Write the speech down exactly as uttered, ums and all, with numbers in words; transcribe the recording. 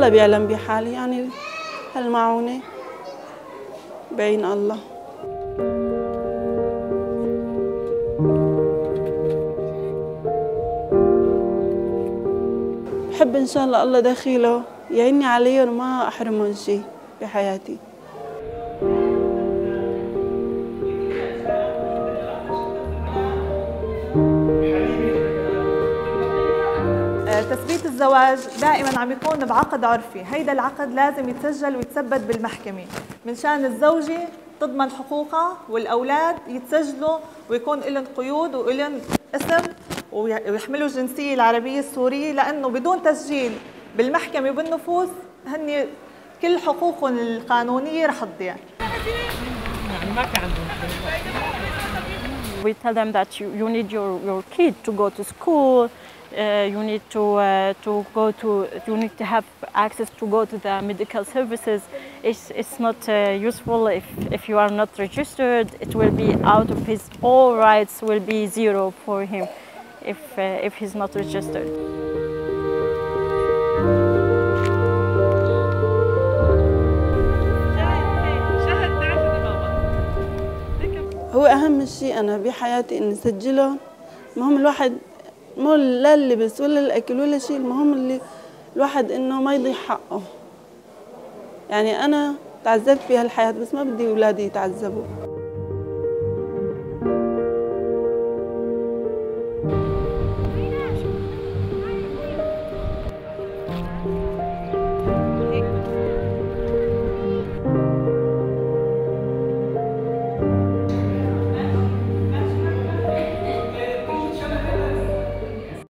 الله بيعلم بحالي، يعني هالمعونة بعين الله. بحب إن شاء الله الله دخيله يعيني عليهم وما أحرمهم شيء بحياتي. تثبيت الزواج دائما عم يكون بعقد عرفي، هيدا العقد لازم يتسجل ويتثبت بالمحكمة من شان الزوجة تضمن حقوقها والأولاد يتسجلوا ويكون لهم قيود ولهم اسم ويحملوا الجنسية العربية السورية، لأنه بدون تسجيل بالمحكمة وبالنفوس هن كل حقوقهم القانونية رح تضيع. We tell them that you, you need your, your kid to go to school, uh, you need to, uh, to go to, you need to have access to go to the medical services. It's, it's not uh, useful if, if you are not registered. It will be out of his, all rights will be zero for him if, uh, if he's not registered. هو أهم شيء أنا بحياتي إني سجلهم. المهم الواحد مو لا اللبس ولا الأكل ولا شيء، المهم اللي الواحد إنه ما يضيع حقه. يعني أنا تعذبت في هالحياة بس ما بدي أولادي يتعذبوا.